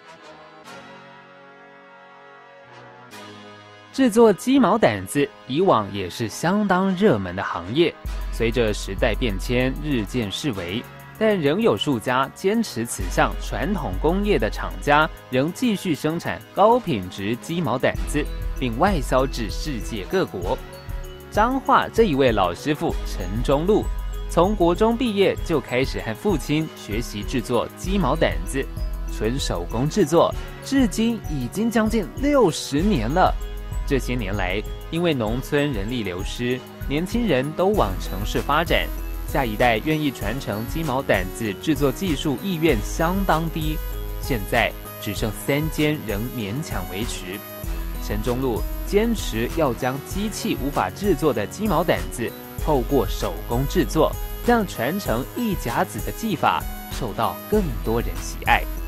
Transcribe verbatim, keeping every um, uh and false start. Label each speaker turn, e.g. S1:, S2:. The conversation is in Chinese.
S1: 制作鸡毛掸子以往也是相当热门的行业，随着时代变迁日渐式微，但仍有数家坚持此项传统工业的厂家，仍继续生产高品质鸡毛掸子，并外销至世界各国。彰化这一位老师傅陈忠禄，从国中毕业就开始和父亲学习制作鸡毛掸子，纯手工制作，至今已经将近六十年了。这些年来，因为农村人力流失，年轻人都往城市发展，下一代愿意传承鸡毛掸子制作技术意愿相当低，现在只剩三间仍勉强维持。陈忠禄坚持要将机器无法制作的鸡毛掸子透过手工制作，让传承一甲子的技法受到更多人喜爱。